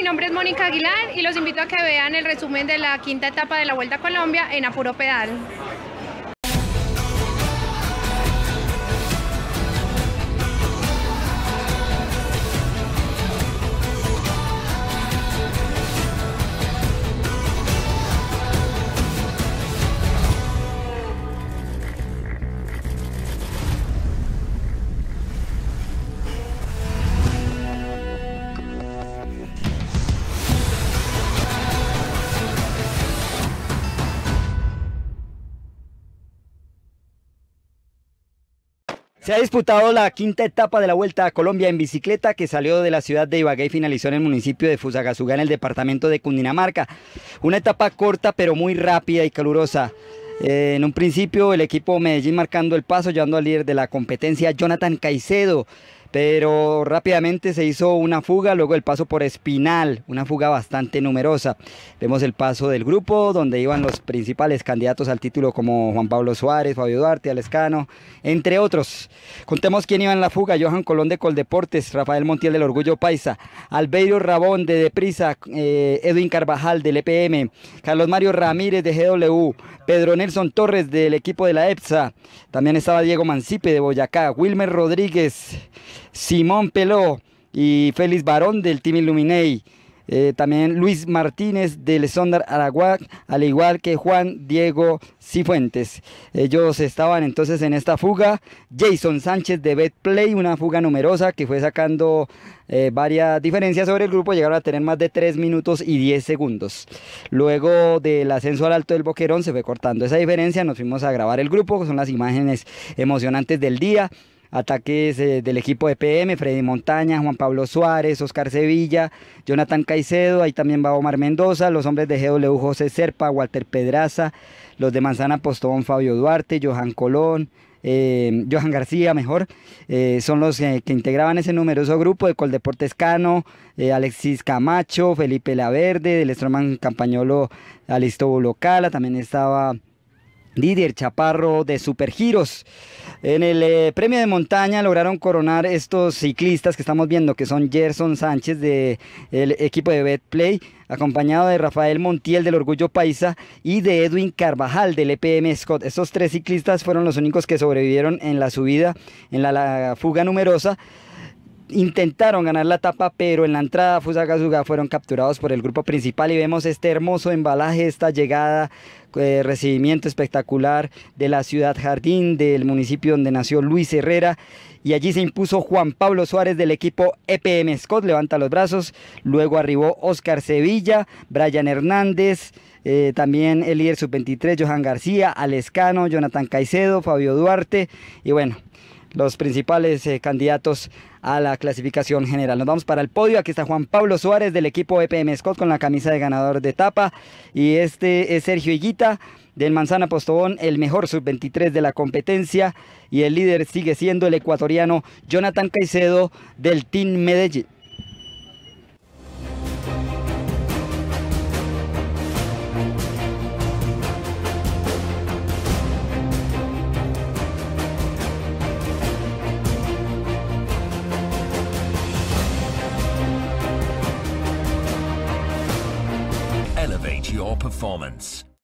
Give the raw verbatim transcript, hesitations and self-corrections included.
nombre es Mónica Aguilar y los invito a que vean el resumen de la quinta etapa de la Vuelta a Colombia en Apuro Pedal. Se ha disputado la quinta etapa de la Vuelta a Colombia en bicicleta, que salió de la ciudad de Ibagué y finalizó en el municipio de Fusagasugá, en el departamento de Cundinamarca. Una etapa corta pero muy rápida y calurosa. Eh, en un principio el equipo Medellín marcando el paso, llevando al líder de la competencia, Jonathan Caicedo. Pero rápidamente se hizo una fuga, luego el paso por Espinal, una fuga bastante numerosa. Vemos el paso del grupo, donde iban los principales candidatos al título como Juan Pablo Suárez, Fabio Duarte, Lescano, entre otros. Contemos quién iba en la fuga: Johan Colón de Coldeportes, Rafael Montiel del Orgullo Paisa, Albeiro Rabón de Deprisa, eh, Edwin Carvajal del E P M, Carlos Mario Ramírez de G W, Pedro Nelson Torres del equipo de la EPSA, también estaba Diego Mancipe de Boyacá, Wilmer Rodríguez, Simón Peló y Félix Barón del Team Illuminei. Eh, también Luis Martínez del Sondar Araguac, al igual que Juan Diego Cifuentes. Ellos estaban entonces en esta fuga. Jason Sánchez de Betplay, una fuga numerosa que fue sacando eh, varias diferencias sobre el grupo, llegaron a tener más de tres minutos y diez segundos. Luego del ascenso al Alto del Boquerón se fue cortando esa diferencia, nos fuimos a grabar el grupo, son las imágenes emocionantes del día. Ataques eh, del equipo de P M, Freddy Montaña, Juan Pablo Suárez, Oscar Sevilla, Jonathan Caicedo, ahí también va Omar Mendoza, los hombres de G W, José Serpa, Walter Pedraza, los de Manzana Postobón, Fabio Duarte, Johan Colón, eh, Johan García mejor, eh, son los eh, que integraban ese numeroso grupo de Coldeportes Cano, eh, Alexis Camacho, Felipe Laverde, del Stroman Campañolo, Alisto Locala, también estaba Didier Chaparro de Supergiros. En el eh, premio de montaña lograron coronar estos ciclistas que estamos viendo, que son Gerson Sánchez del equipo de Betplay, acompañado de Rafael Montiel del Orgullo Paisa y de Edwin Carvajal del E P M Scott. Estos tres ciclistas fueron los únicos que sobrevivieron en la subida, en la, la fuga numerosa. Intentaron ganar la etapa, pero en la entrada a Fusagasugá fueron capturados por el grupo principal y vemos este hermoso embalaje, esta llegada, eh, recibimiento espectacular de la ciudad jardín, del municipio donde nació Luis Herrera, y allí se impuso Juan Pablo Suárez del equipo E P M Scott, levanta los brazos, luego arribó Oscar Sevilla, Brian Hernández, Eh, también el líder sub veintitrés, Johan García, Lescano, Jonathan Caicedo, Fabio Duarte, y bueno, los principales eh, candidatos a la clasificación general. Nos vamos para el podio. Aquí está Juan Pablo Suárez del equipo E P M Scott con la camisa de ganador de etapa, y este es Sergio Higuita del Manzana Postobón, el mejor sub veintitrés de la competencia, y el líder sigue siendo el ecuatoriano Jonathan Caicedo del Team Medellín. Elevate your performance.